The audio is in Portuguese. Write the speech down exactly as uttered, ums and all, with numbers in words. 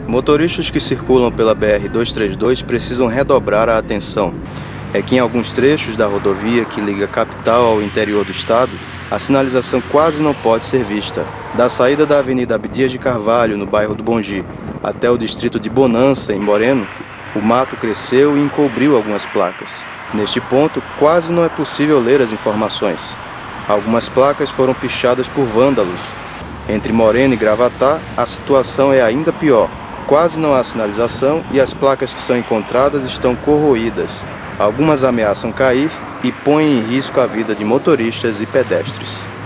Motoristas que circulam pela B R duzentos e trinta e dois precisam redobrar a atenção. É que em alguns trechos da rodovia que liga a capital ao interior do estado, a sinalização quase não pode ser vista. Da saída da Avenida Abdias de Carvalho, no bairro do Bongi, até o distrito de Bonança, em Moreno, o mato cresceu e encobriu algumas placas. Neste ponto, quase não é possível ler as informações. Algumas placas foram pichadas por vândalos. Entre Moreno e Gravatá, a situação é ainda pior. Quase não há sinalização e as placas que são encontradas estão corroídas. Algumas ameaçam cair e põem em risco a vida de motoristas e pedestres.